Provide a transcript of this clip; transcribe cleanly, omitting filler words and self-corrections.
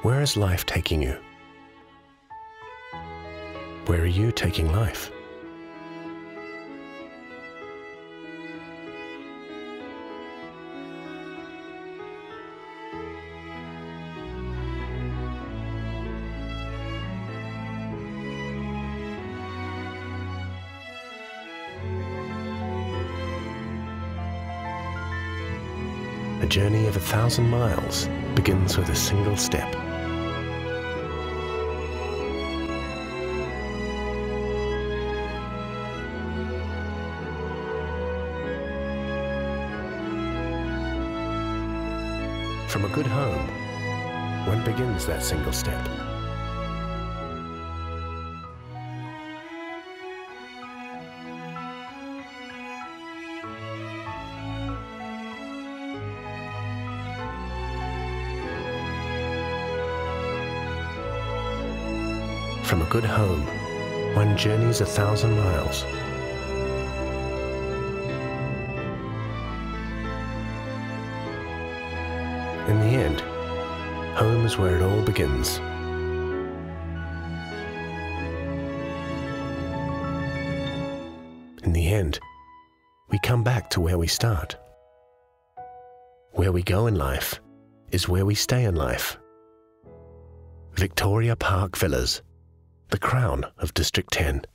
Where is life taking you? Where are you taking life? A journey of 1,000 miles begins with a single step. From a good home, when begins that single step? From a good home, one journeys 1,000 miles. In the end, home is where it all begins. In the end, we come back to where we start. Where we go in life is where we stay in life. Victoria Park Villas, the crown of District 10.